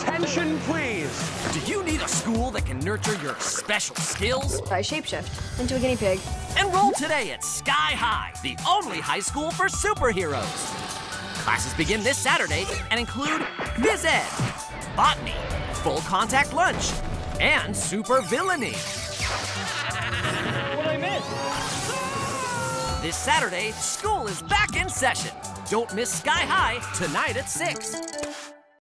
Attention, please. Do you need a school that can nurture your special skills? I shapeshift into a guinea pig. Enroll today at Sky High, the only high school for superheroes. Classes begin this Saturday and include Phys Ed, Botany, Full Contact Lunch, and Super Villainy. What I missed? This Saturday, school is back in session. Don't miss Sky High tonight at 6.